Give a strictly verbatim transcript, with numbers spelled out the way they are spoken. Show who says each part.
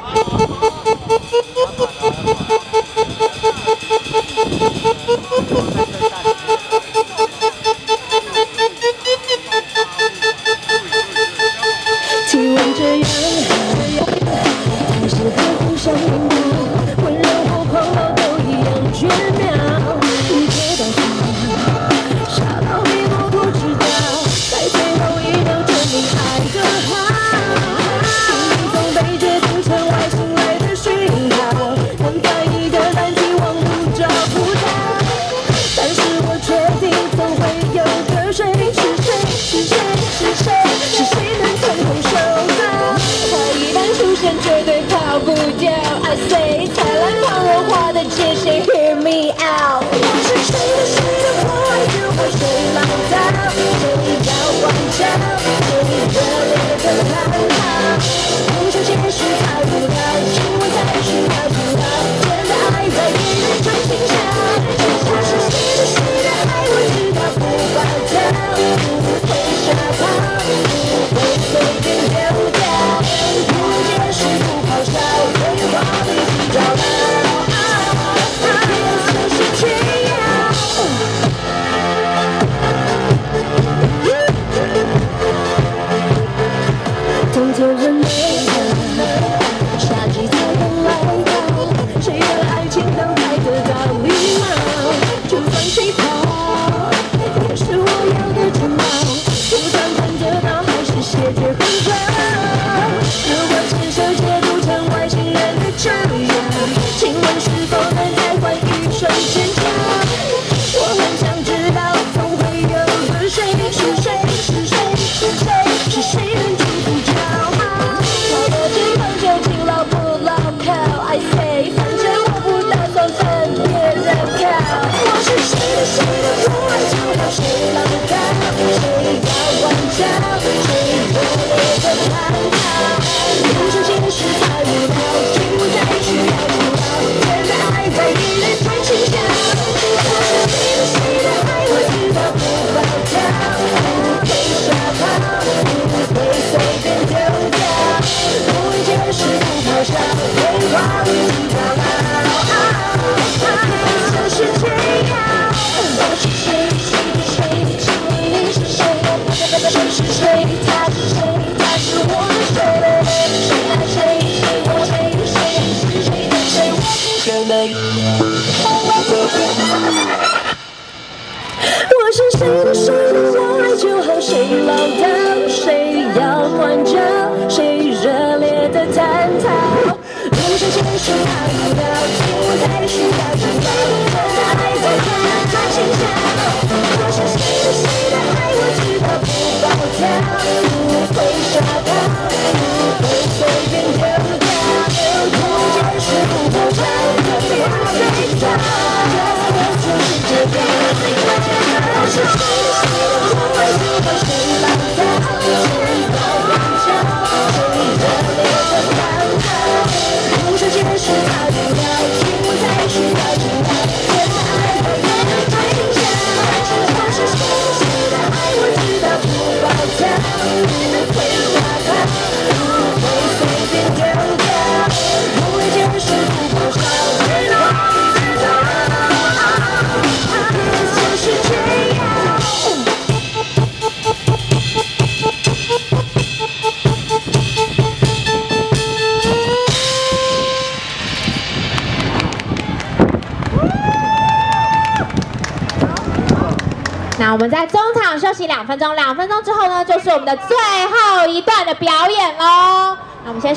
Speaker 1: 体温这样，但是和不想明白，温柔或狂傲都一样绝妙。你知道吗？傻到你都不知道，在最后一秒证明爱的好。心里总被解读成外星来的讯号，能翻译的难题网路找不到。但是我确定总会有个谁，是谁？是谁？是谁？是谁能成功收到？他一旦出现，绝对跑不掉。I say， 灿烂旁融化的界限 ，Hear me out。我是谁的谁的破坏就和谁唠叨，谁要玩笑，谁热烈的探讨。不想解释太无聊，请问才需要知道，真的爱在别人真心笑。我是谁的谁的爱，我知道不爆跳，不会傻跑，不会随便丢掉，不解释不咆哮，对话里去找到。就是这样。冬天很美好，夏季才刚来到，谁的爱情能才得到礼貌？就算谁跑，也是我要的城堡。就算看得到，还是谢绝很少。如果牵手解读成外星人的照耀，请问是否能再换一声尖叫？我很想知道，总会有个谁，是谁？是谁？是谁？是谁能祝福骄傲？跑到最后就请牢不牢靠 ？I say， 反正我不打算跟别人靠。我是谁的谁的破坏就和谁唠叨，谁要玩笑，谁热烈的探讨。不想解释太无聊，请不再需要知道，真的爱在别人真心笑。我是谁的谁的爱，我知道不爆跳，不会傻跑，不会随便丢掉，不会解释不咆哮，对话里去找到。就是这样。我是谁？谁的谁？请问你是谁？谁是谁？他是谁？他是我的谁？谁爱谁？谁我谁？谁是谁的谁？我不可能。我是谁的谁的我爱就好，谁唠叨，谁要关照，谁热烈的探讨。路上解释太无聊，请我才需要知道，真的爱在别人真心笑。我是谁的谁的爱，我知道不爆跳，不会傻跑，不会随便丢掉，不解释不咆哮，对话最早。就是这样。我是谁的谁的破坏就和谁唠叨，谁要玩笑，谁热烈的探讨。不想解释太无聊，请我才需要知道，真的爱在别人真心笑。我是谁的谁的爱，我知道不爆跳，不会傻跑，不会随便丢掉，不会解释不咆哮，对话里去找到。就是这样。
Speaker 2: 那我们在中场休息两分钟，两分钟之后呢，就是我们的最后一段的表演喽。那我们先。